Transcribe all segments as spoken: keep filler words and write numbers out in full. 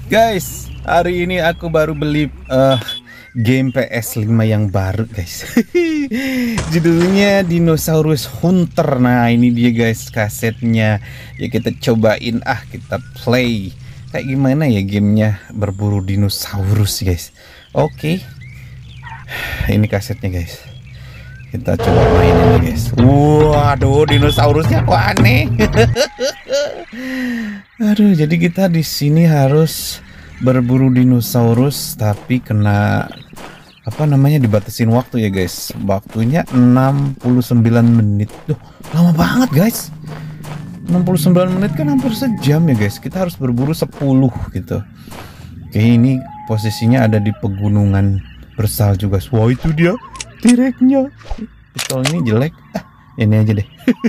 Guys, hari ini aku baru beli uh, game P S lima yang baru guys. Judulnya Dinosaurus Hunter. Nah ini dia guys kasetnya. Ya kita cobain, ah kita play. Kayak gimana ya gamenya berburu dinosaurus guys. Oke, ini kasetnya guys. Kita coba mainin guys. Waduh, dinosaurusnya kok aneh. Aduh, jadi kita di sini harus berburu dinosaurus tapi kena apa namanya dibatasin waktu ya guys. Waktunya enam puluh sembilan menit. Duh, lama banget guys. enam puluh sembilan menit kan hampir sejam ya guys. Kita harus berburu sepuluh gitu. Oke, ini posisinya ada di pegunungan bersalju guys. Wah, itu dia T-Rex-nya. Pistol ini jelek. Ah, ini aja deh.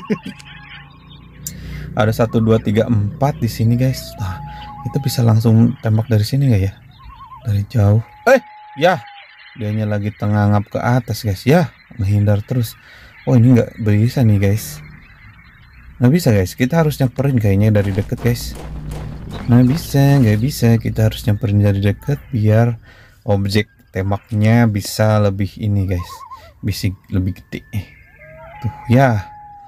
Ada satu dua tiga empat di sini guys. Nah, kita bisa langsung tembak dari sini nggak ya? Dari jauh. Eh, ya. Dianya lagi tengangap ke atas guys. Ya, menghindar terus. Oh, ini nggak bisa nih guys. Nggak bisa guys. Kita harus nyamperin kayaknya dari deket guys. Nggak bisa, nggak bisa. Kita harus nyamperin dari deket biar objek tembaknya bisa lebih ini guys. Bisa lebih gede. Tuh, ya.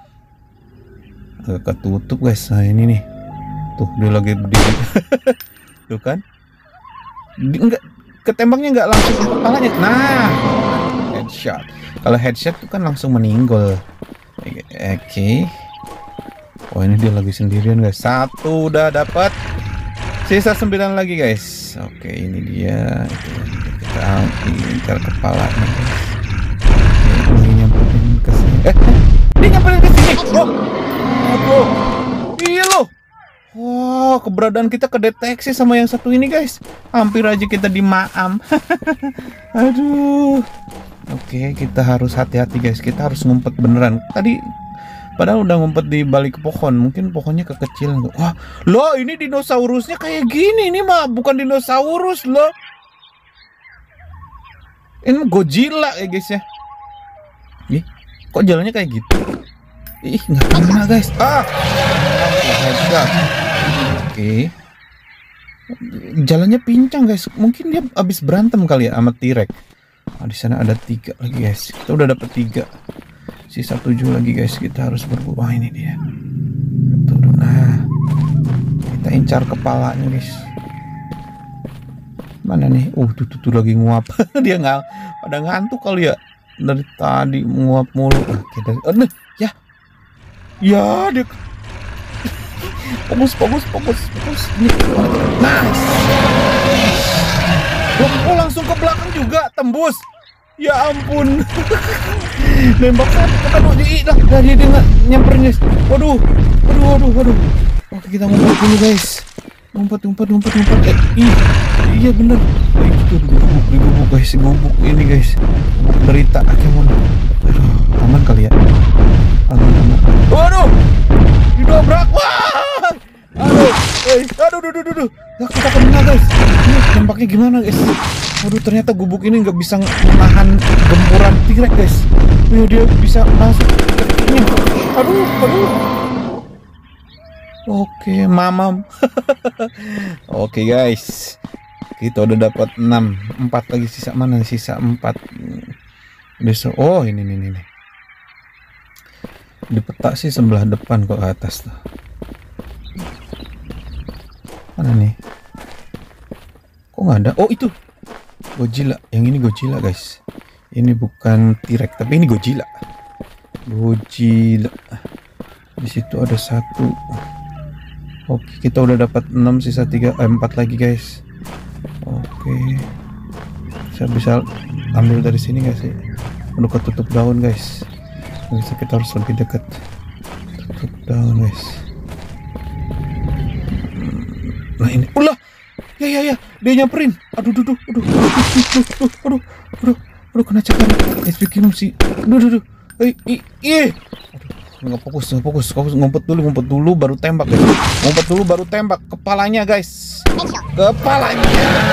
Agak ketutup guys. Nah ini nih, tuh dia lagi berdiri. Tuh kan, di, enggak ketembaknya nggak langsung ke kepalanya. Nah, headshot. Kalau headshot tuh kan langsung meninggal. Oke, okay. Oh ini dia lagi sendirian guys. Satu udah dapat, sisa sembilan lagi guys. Oke, okay, ini dia. Kita incar kepalanya guys. Oke, ini nyamperin ke sini. Eh, dia nyamperin ke sini. Oh. Aduh, iya loh. Wow, keberadaan kita kedeteksi sama yang satu ini guys. Hampir aja kita dimaam. Aduh. Oke, kita harus hati-hati guys. Kita harus ngumpet beneran. Tadi padahal udah ngumpet di balik pohon. Mungkin pohonnya kekecilan. Wah, loh ini dinosaurusnya kayak gini. Ini mah bukan dinosaurus loh. Ini Godzilla ya guys ya. Ih, kok jalannya kayak gitu? Ih, nggak kena guys. Ah, headshot. Oke, jalannya pincang guys. Mungkin dia habis berantem kali ya sama T-Rex. Nah, di sana ada tiga lagi guys. Kita udah dapet tiga. Sisa tujuh lagi guys. Kita harus berburu. Wah, ini dia. Nah, kita incar kepalanya guys. Mana nih? Uh, tuh tuh, tuh lagi nguap. Dia nggak pada ngantuk kali ya. Dari tadi nguap mulu. Nah, kita, oh, nah, ya. Ya, dia fokus, fokus, fokus, fokus. Nice. Oh, langsung ke belakang juga, tembus. Ya ampun. Nembak satu, aduh, dia lah, dari dia nggak nyamperin guys. Waduh, waduh, waduh, waduh. Oke, kita ngumpet dulu guys. Ngumpet, ngumpet, ngumpet, ngumpet. Eh, ih, iya bener. Eh, itu gubuk, gubuk guys, gubuk ini guys. Gubuk derita, Akemon. Aduh, aman kali ya. Aduh, aduh, waduh, didobrak, wah, aduh, eh, aduh, aduh, aduh, aduh, ya, kita kena guys. Ini tembaknya gimana guys? Waduh, ternyata gubuk ini nggak bisa menahan gempuran T-Rex guys. Ini dia bisa masuk ke kakinya. Aduh, aduh. Oke, mamam. Oke guys, kita udah dapat enam, empat lagi sisa mana? Sisa empat. Besok, oh ini, ini, ini. Di peta sih sebelah depan kok ke atas tuh. Mana nih? Kok nggak ada? Oh itu Godzilla. Yang ini Godzilla guys. Ini bukan T-Rex tapi ini Godzilla. Godzilla. Di situ ada satu. Oke, kita udah dapat enam, sisa tiga, eh, empat lagi guys. Oke. Saya bisa ambil dari sini nggak sih? Udah ketutup daun guys. Bisa, kita harus lebih dekat. Tutup daun guys. Nah ini, ulah, ya ya ya, dia nyamperin. Aduh, aduh, aduh, aduh, aduh, aduh, aduh, aduh, aduh, kena cakar. S P K sih. Aduh, aduh, aduh, eh, ih, aduh, nggak fokus, nggak fokus, fokus, ngumpet dulu, ngumpet dulu, baru tembak guys. Ngumpet dulu, baru tembak kepalanya guys. Kepalanya.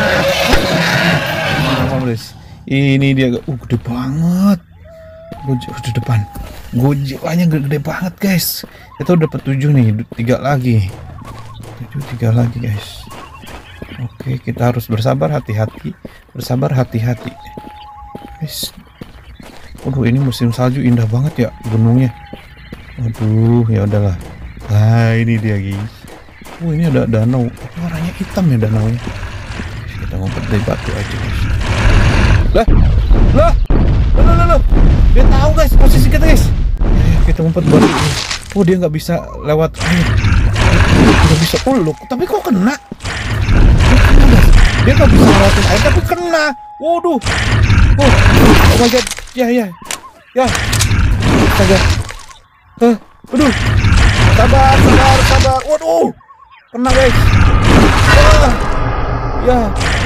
Ini dia, uh, gede banget. Gojek di depan. Godzillanya gede banget guys. Kita udah dapat tujuh nih, tiga lagi. Tujuh, tiga lagi guys. Oke, kita harus bersabar, hati-hati. Bersabar, hati-hati. Guys. Waduh, ini musim salju indah banget ya gunungnya. Waduh, ya udahlah. Nah, ini dia, guys. Oh, ini ada danau. Tapi warnanya hitam ya danaunya. Kita ngumpet dari batu aja, guys. Lah, lah, lah, lah, lah. Dia tahu, guys, posisi kita, guys. Ya, kita ngumpet batu. Oh, dia nggak bisa lewat air. Nggak bisa. Oh, loh, tapi kok kena? Dia nggak bisa lewatin air, tapi kena. Waduh. Oh, oh my god. Ya, ya, ya. Astaga. Hah, aduh. Sabar, sabar, sabar. Waduh. Kena, guys. Ah. Ya.